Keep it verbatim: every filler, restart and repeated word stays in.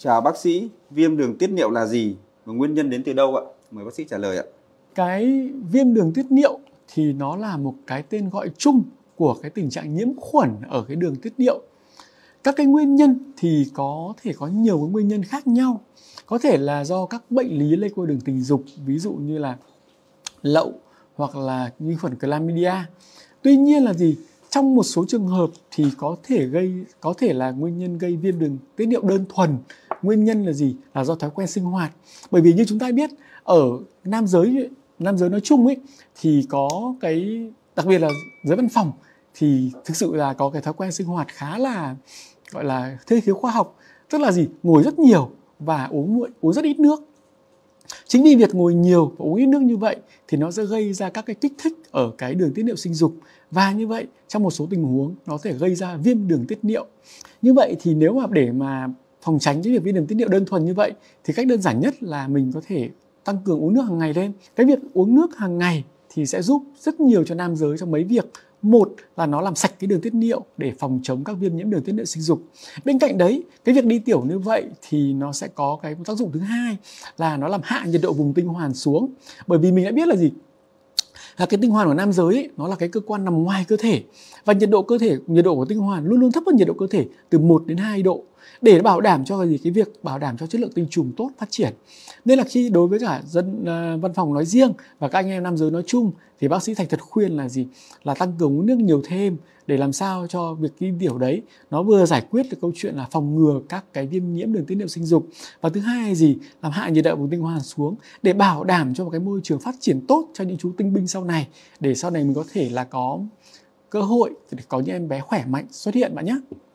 Chào bác sĩ, viêm đường tiết niệu là gì và nguyên nhân đến từ đâu ạ? Mời bác sĩ trả lời ạ. Cái viêm đường tiết niệu thì nó là một cái tên gọi chung của cái tình trạng nhiễm khuẩn ở cái đường tiết niệu. Các cái nguyên nhân thì có thể có nhiều cái nguyên nhân khác nhau. Có thể là do các bệnh lý lây qua đường tình dục, ví dụ như là lậu hoặc là vi khuẩn Chlamydia. Tuy nhiên là gì? Trong một số trường hợp thì có thể gây có thể là nguyên nhân gây viêm đường tiết niệu đơn thuần. Nguyên nhân là gì? Là do thói quen sinh hoạt. Bởi vì như chúng ta biết, ở nam giới nam giới nói chung ấy thì có cái, đặc biệt là giới văn phòng, thì thực sự là có cái thói quen sinh hoạt khá là gọi là hơi thiếu khoa học. Tức là gì? Ngồi rất nhiều và uống uống rất ít nước. Chính vì việc ngồi nhiều và uống ít nước như vậy thì nó sẽ gây ra các cái kích thích ở cái đường tiết niệu sinh dục, và như vậy trong một số tình huống nó có thể gây ra viêm đường tiết niệu. Như vậy thì nếu mà để mà phòng tránh cái việc viêm đường tiết niệu đơn thuần như vậy thì cách đơn giản nhất là mình có thể tăng cường uống nước hàng ngày lên. Cái việc uống nước hàng ngày thì sẽ giúp rất nhiều cho nam giới trong mấy việc. Một là nó làm sạch cái đường tiết niệu để phòng chống các viêm nhiễm đường tiết niệu sinh dục. Bên cạnh đấy, cái việc đi tiểu như vậy thì nó sẽ có cái tác dụng thứ hai là nó làm hạ nhiệt độ vùng tinh hoàn xuống. Bởi vì mình đã biết là gì? Là cái tinh hoàn của nam giới ấy, nó là cái cơ quan nằm ngoài cơ thể, và nhiệt độ cơ thể, nhiệt độ của tinh hoàn luôn luôn thấp hơn nhiệt độ cơ thể từ một đến hai độ, để bảo đảm cho cái gì cái việc bảo đảm cho chất lượng tinh trùng tốt phát triển. Nên là khi đối với cả dân uh, văn phòng nói riêng và các anh em nam giới nói chung thì bác sĩ thành thật khuyên là gì? Là tăng cường uống nước nhiều thêm để làm sao cho việc đi tiểu đấy nó vừa giải quyết được câu chuyện là phòng ngừa các cái viêm nhiễm đường tiết niệu sinh dục, và thứ hai là gì? Làm hạ nhiệt độ vùng tinh hoàn xuống để bảo đảm cho một cái môi trường phát triển tốt cho những chú tinh binh sau này, để sau này mình có thể là có cơ hội để có những em bé khỏe mạnh xuất hiện bạn nhé.